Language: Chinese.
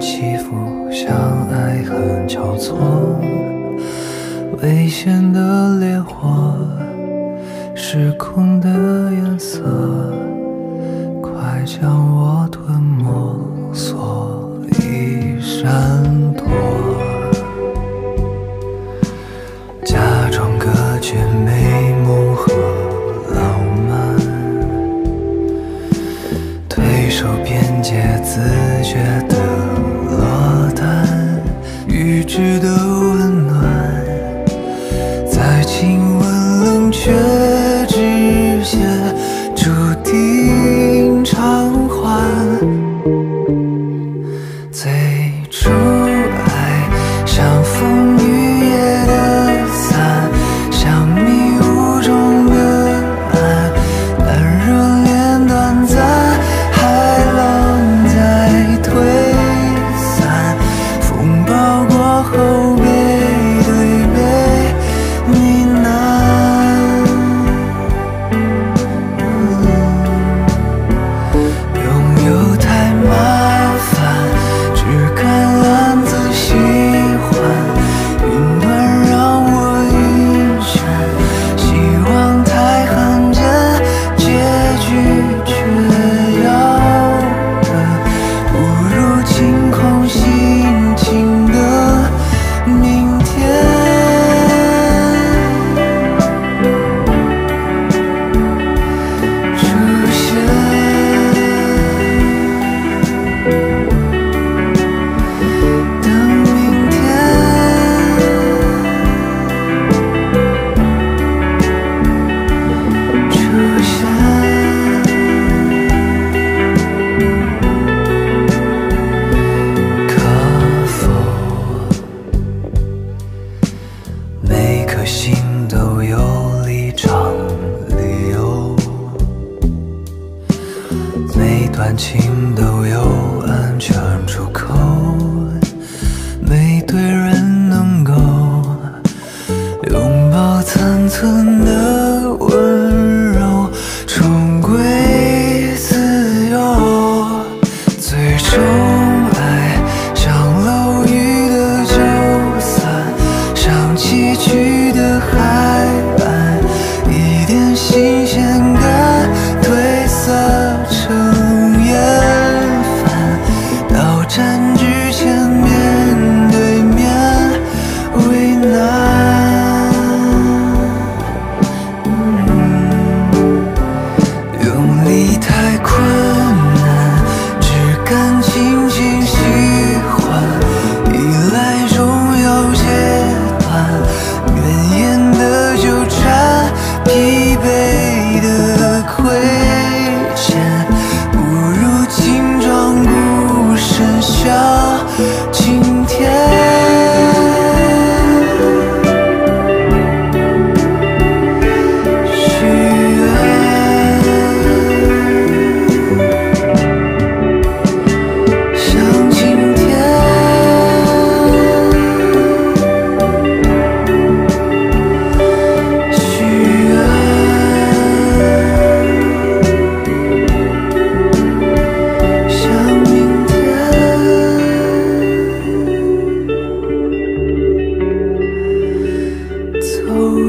起伏，相爱很交错，危险的烈火，失控的颜色，快将我吞没，所以闪躲，假装隔绝美梦和浪漫，推手边界，自觉的落单，预知的温暖，在亲吻冷却之前，注定偿还。最初爱像风雨夜的伞，像迷雾中的暗，但热恋短暂，海浪在退散，风暴过后背对背呢喃，拥有太麻烦，只敢暗自喜欢，云端让我晕眩，希望太罕见，结局却要的不如晴空心情的明天。出现的明天，出现，可否每颗心都有离场理由？每段情都有安全出口，每对人能够拥抱残存的温柔，重归自由。最终爱像楼宇的九散，像崎岖的海岸，一点新鲜感褪色成厌烦，到站之前面对面为难，用力太困难，只敢轻轻喜欢，依赖中有阶段，怨言的纠缠，疲惫的亏欠，不如轻装孤身向晴天。许愿像晴天，许愿像明天，走